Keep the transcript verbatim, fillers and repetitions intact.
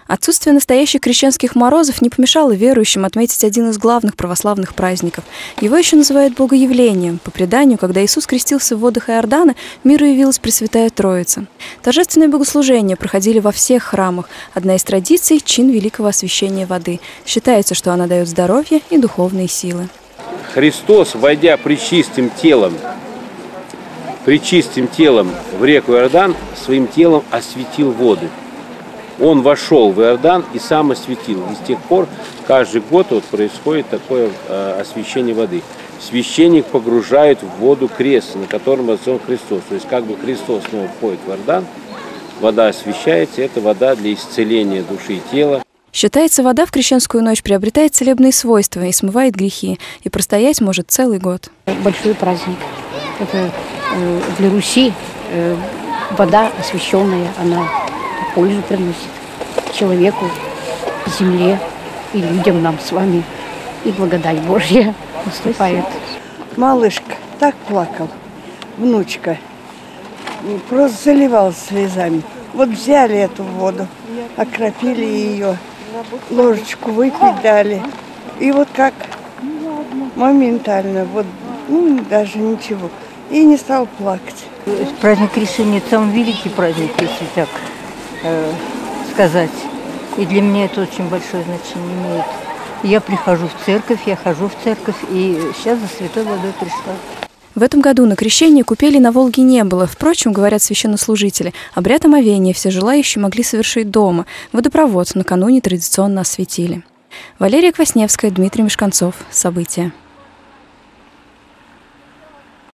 Отсутствие настоящих крещенских морозов не помешало верующим отметить один из главных православных праздников. Его еще называют Богоявлением. По преданию, когда Иисус крестился в водах Иордана, миру явилась Пресвятая Троица. Торжественные богослужения проходили во всех храмах. Одна из традиций – чин великого освящения воды. Считается, что она дает здоровье и духовные силы. Христос, войдя пречистым телом, пречистым телом в реку Иордан, своим телом осветил воды. Он вошел в Иордан и сам осветил. И с тех пор каждый год вот происходит такое э, освящение воды. Священник погружает в воду крест, на котором возведен Христос. То есть как бы Христос снова входит в Иордан, вода освящается, это вода для исцеления души и тела. Считается, вода в крещенскую ночь приобретает целебные свойства и смывает грехи, и простоять может целый год. Большой праздник. Это э, для Руси э, вода освященная, она пользу приносит человеку, земле и людям нам с вами. И благодать Божья наступает. Малышка так плакал, внучка, просто заливал слезами. Вот взяли эту воду, окропили ее, ложечку выпить дали. И вот как моментально, вот ну, даже ничего. И не стал плакать. Праздник Крещения – самый великий праздник, если так э, сказать. И для меня это очень большое значение имеет. Я прихожу в церковь, я хожу в церковь, и сейчас за святой водой пришла. В этом году на крещение купели на Волге не было. Впрочем, говорят священнослужители, обряд омовения все желающие могли совершить дома. Водопровод накануне традиционно осветили. Валерия Квасневская, Дмитрий Мешканцов. События.